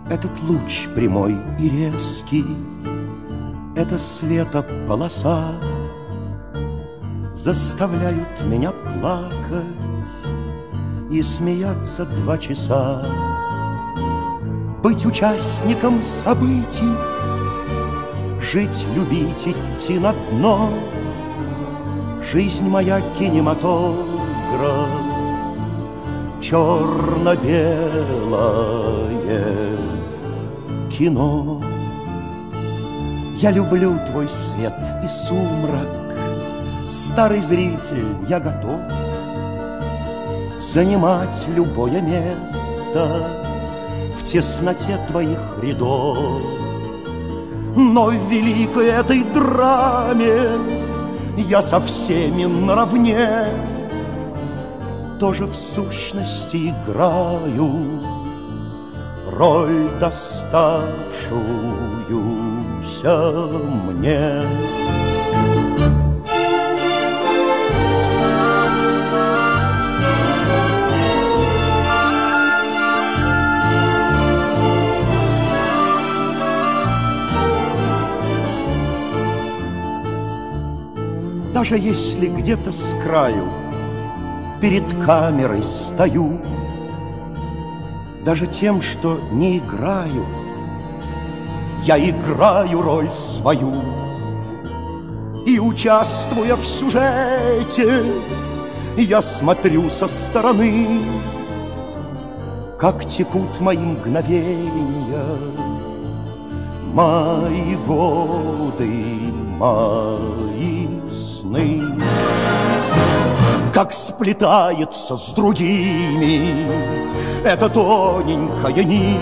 Этот луч прямой и резкий, эта светополоса заставляют меня плакать и смеяться 2 часа. Быть участником событий, жить, любить, идти на дно. Жизнь моя кинематограф, черно-белое кино. Я люблю твой свет и сумрак, старый зритель, я готов занимать любое место в тесноте твоих рядов. Но в великой этой драме я со всеми наравне тоже в сущности играю роль, доставшуюся мне. Даже если где-то с краю перед камерой стою, даже тем, что не играю, я играю роль свою. И, участвуя в сюжете, я смотрю со стороны, как текут мои мгновения, мои годы, мои сны. Как сплетается с другими эта тоненькая нить,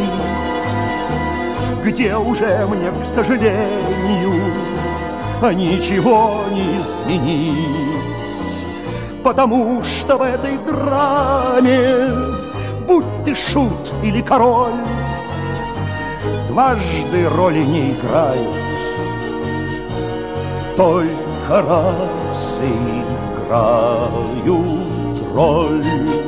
где уже мне, к сожалению, ничего не изменить. Потому что в этой драме, будь ты шут или король, дважды роли не играют, только раз играют роль.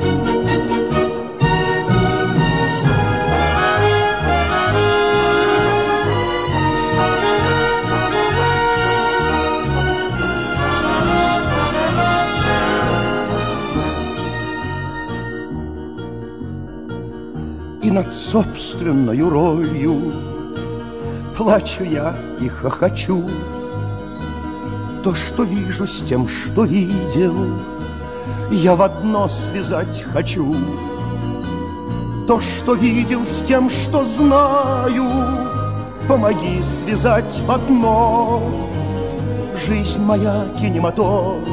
И над собственною ролью плачу я и хохочу. То, что вижу, с тем, что видел, я в одно связать хочу. То, что видел, с тем, что знаю, помоги связать в одно. Жизнь моя кинематограф,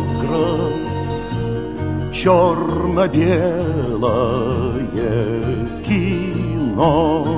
черно-белое кино.